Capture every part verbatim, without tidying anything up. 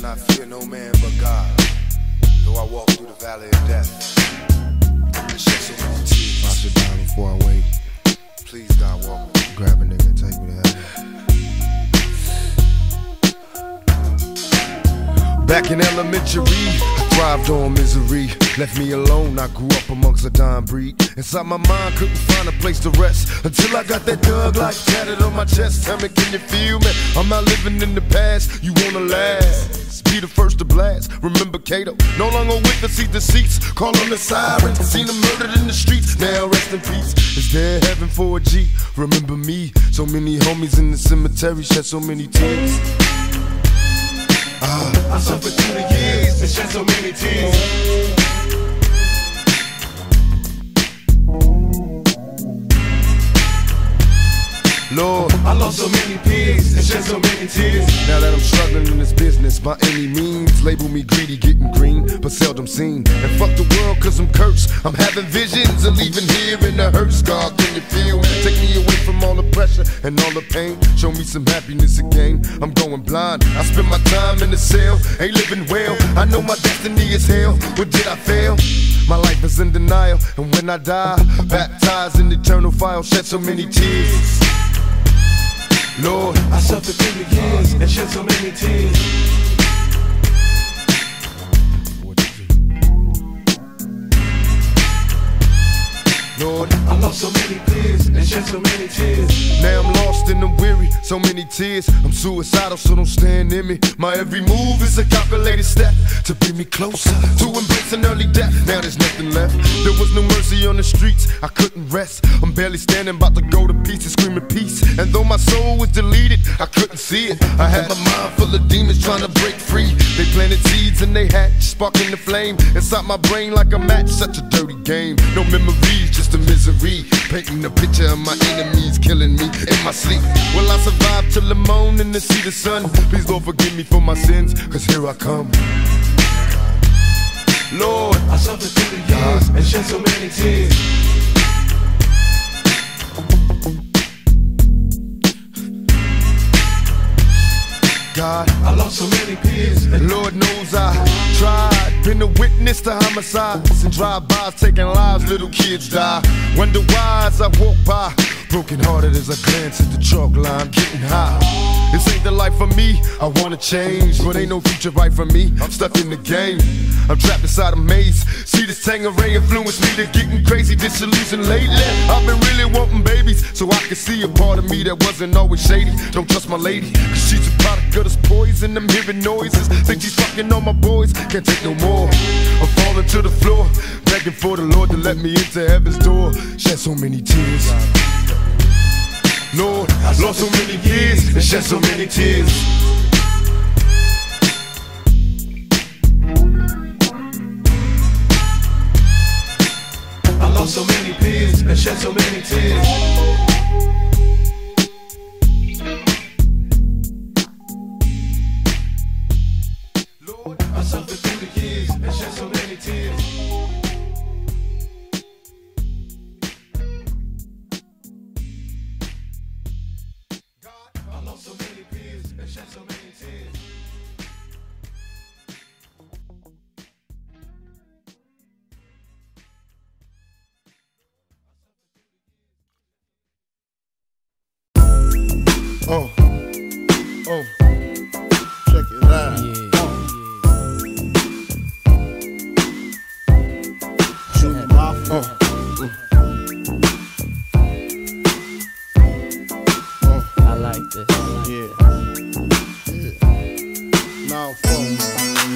not fear no man but God. Though I walk through the valley of death, and shed so many tears. I should die before I wake. Please, God, walk with me. Grab a nigga and take me to heaven. Back in elementary, I thrived on misery. Left me alone, I grew up amongst a dying breed. Inside my mind, couldn't find a place to rest until I got that Doug life tatted on my chest. Tell me, can you feel me? I'm not living in the past, you wanna last. Be the first to blast. Remember Cato, no longer with us, see deceits. Call on the siren, seen them murdered in the streets. Now rest in peace. Is there heaven for a G? Remember me, so many homies in the cemetery shed so many tears. Ah, I suffered through the years and shed so many tears. Lord, I lost so many peers and shed so many tears. Now that I'm struggling in this business by any means, label me greedy, getting green, but seldom seen. And fuck the world cause I'm cursed. I'm having visions of leaving here in the hearse. God, can you feel me? Take me away from all the pressure and all the pain. Show me some happiness again. I'm going blind. I spend my time in the cell, ain't living well. I know my destiny is hell. But did I fail? My life is in denial, and when I die, baptized in eternal fire, shed so many tears. Lord, I suffered through the years and shed so many tears. Lord, I lost so many peers and shed so many tears. Now I'm lost and I'm weary, so many tears. I'm suicidal, so don't stand in me. My every move is a calculated step to bring me closer to embrace an early death. Now there's nothing left. There was no mercy on the streets, I couldn't rest. I'm barely standing, about to go to pieces, screaming peace. And though my soul was deleted, I couldn't see it. I had my mind full of demons trying to break free. They planted seeds and they hatched, sparking the flame inside my brain like a match. Such a dirty game, no memories, just the misery, painting a picture of my enemies killing me in my sleep. Will I survive till the morning to see the sun? Please Lord forgive me for my sins, cause here I come. Lord, I suffered through the years and shed so many tears. God, I lost so many peers. and Lord knows I tried. Been a witness to homicides and drive-bys taking lives, little kids die. Wonder why as I walk by, broken hearted as I glance at the chalk line, getting high. This ain't the life for me, I wanna change, but ain't no future right for me, I'm stuck in the game. I'm trapped inside a maze, see this Tangeray influence me to getting crazy, disillusioned lately. I've been really wanting babies, so I can see a part of me that wasn't always shady. Don't trust my lady, cause she's a product of this poison. I'm hearing noises, think she's fucking on my boys, can't take no more. I'm falling to the floor, begging for the Lord to let me into heaven's door. Shed so many tears. Lord, I lost so many years and shed so many tears. I lost so many peers and shed so many tears. Lord, I suffered through the years and shed so many tears. I lost so many peers and shed so many tears. Oh, oh, check it out. Yeah, Shoot him off. Oh, oh, I like this. yeah, yeah. Now, folks.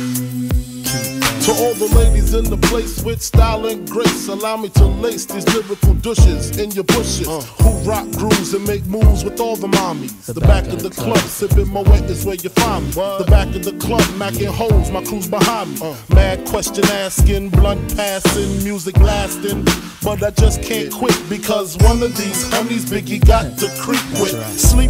To all the ladies in the place with style and grace, allow me to lace these lyrical douches in your bushes. Uh. Who rock grooves and make moves with all the mommies. The, the back, back of the, the club, club. Sipping Moet is where you find me. What? The back of the club, macking holes, my crew's behind me. Uh. Mad question asking, blunt passing, music lasting. But I just can't quit because one of these homies Biggie got to creep with. Right. Sleep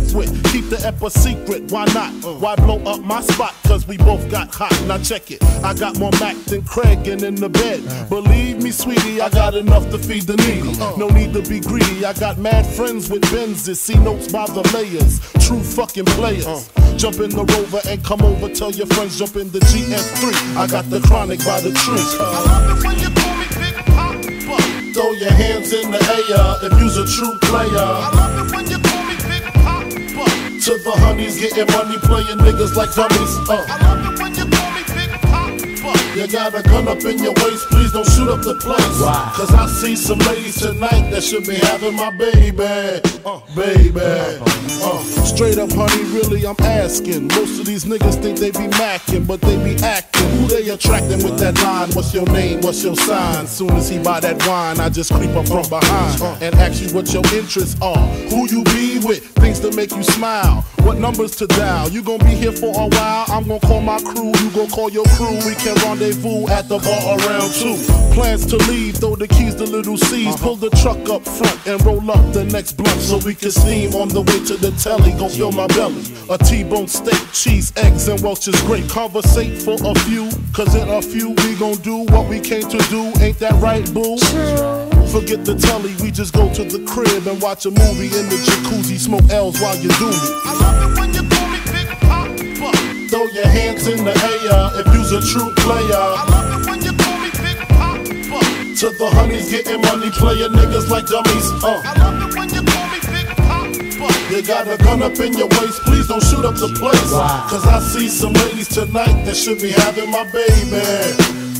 with. Keep the ep a secret, why not? Why blow up my spot? Cause we both got hot. Now check it, I got more Mac than Craig and in the bed. Believe me, sweetie, I got enough to feed the needy. No need to be greedy, I got mad friends with Benzes. See notes by the layers, true fucking players. Jump in the Rover and come over, tell your friends jump in the G S three. I got the chronic by the tree. I love it when you call me Big Papa. Throw your hands in the air if you's a true player. I love it when you call me Big Papa. To the honeys getting money, playing niggas like dummies. Uh. I love it when you call me Big Papa. You got a gun up in your waist, please don't shoot up the place. Wow. Cause I see some ladies tonight that should be having my baby. Uh, baby. Uh, straight up, honey, really, I'm asking. Most of these niggas think they be macking, but they be acting. Who they attracting with that line? What's your name? What's your sign? Soon as he buy that wine, I just creep up from behind and ask you what your interests are. Who you be with? Things to make you smile. What numbers to dial? You gon' be here for a while. I'm gon' call my crew. You gon' call your crew. We can rendezvous at the bar around two. Plans to leave, throw the keys to little C's. Pull the truck up front and roll up the next blunt so we can steam on the way to the telly. Go fill my belly. A T-bone steak, cheese, eggs, and Welch's grape. Conversate for a few, cause in a few we gon' do what we came to do. Ain't that right, boo? Forget the telly, we just go to the crib and watch a movie in the jacuzzi. Smoke L's while you do me. I love it when you call me Big Papa. Throw your hands in the air if you's a true player. I love it when you call me Big Papa. To the honeys getting money, playing niggas like dummies. Uh. I love it when you call me Big Papa. You got a gun up in your waist, please don't shoot up the place. Wow. Cause I see some ladies tonight that should be having my baby.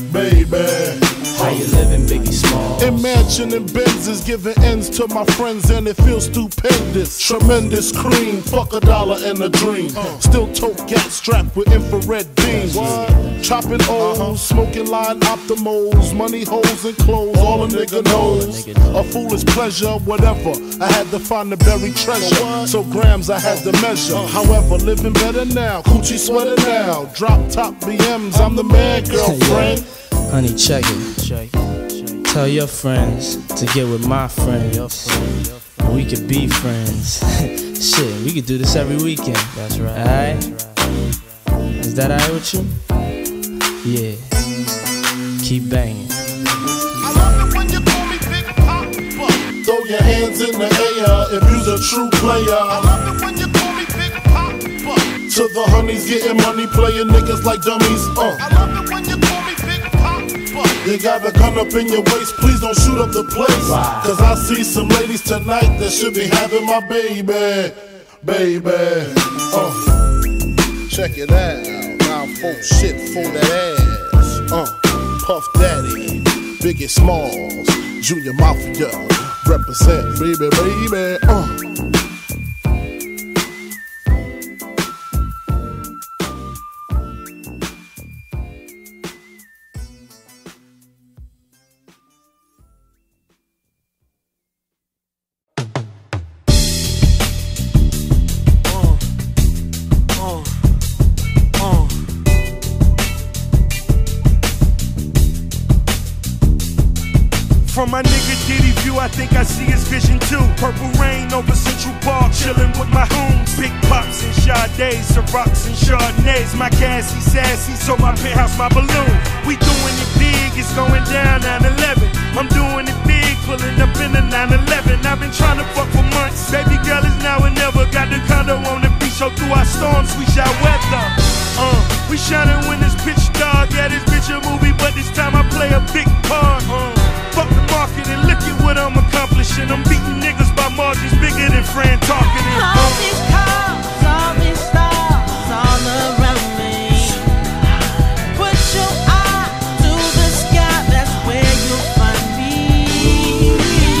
Baby. How you living, Biggie Smalls? Imagine and Benzes giving ends to my friends and it feels stupendous. Tremendous cream, fuck a dollar and a dream. Still tote gas strapped with infrared beams. Chopping O's, smoking line optimals, money holes and clothes, all a nigga knows. A foolish pleasure, whatever. I had to find the buried treasure, so grams I had to measure. However, living better now, coochie sweater now. Drop top B Ms, I'm the man, girlfriend. Honey, check it. check it. Tell your friends to get with my friends. And we could be friends. Shit, we could do this every weekend. That's right. Alright? Is that alright with you? Yeah. Keep banging. I love it when you call me Big Papa. Throw your hands in the air if you's a true player. I love it when you call me Big Papa. To the honeys getting money, playing niggas like dummies. Uh. I love it when you call me Big Papa. You got a gun up in your waist, please don't shoot up the place. Wow. Cause I see some ladies tonight that should be having my baby. Baby. Uh. Check it out. Now folk shit for that ass. Uh. Puff Daddy, Biggie Smalls, Junior Mafia, represent, baby, baby. Uh. From my nigga Diddy view, I think I see his vision too. Purple rain over Central Park, chillin' with my homes. Big pops and Sades, Cirocs and Chardonnays. My gassy, sassy, so my penthouse, my balloon. We doing it big, it's going down nine eleven. I'm doing it big, pulling up in the nine eleven. I've been trying to fuck for months. Baby girl is now and never. Got the condo on the beach, so through our storms we shall weather. Uh, we shining when it's pitch dark. Yeah, this bitch a movie, but this time I play a big part. Uh, Fuck the market and look at what I'm accomplishing. I'm beating niggas by margins bigger than Fran talking. All these cars, all these stars, all around me. Put your eye to the sky, that's where you'll find me.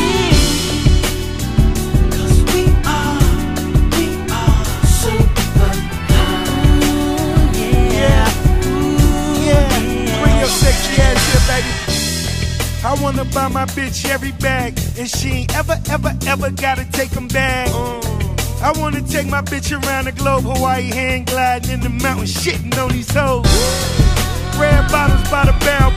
Cause we are, we are super high. Yeah, ooh, Yeah, bring your sexy ass here, baby. I wanna buy my bitch every bag, and she ain't ever, ever, ever gotta take them back. Uh, I wanna take my bitch around the globe, Hawaii hand gliding in the mountains, shitting on these hoes. Red bottles by the barrel,